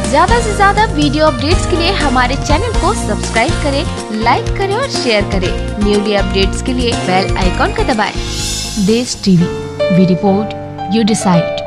ज्यादा से ज्यादा वीडियो अपडेट्स के लिए हमारे चैनल को सब्सक्राइब करें, लाइक करें और शेयर करें। न्यूली अपडेट्स के लिए बेल आइकॉन का दबाएं। Desh TV, we report, you decide.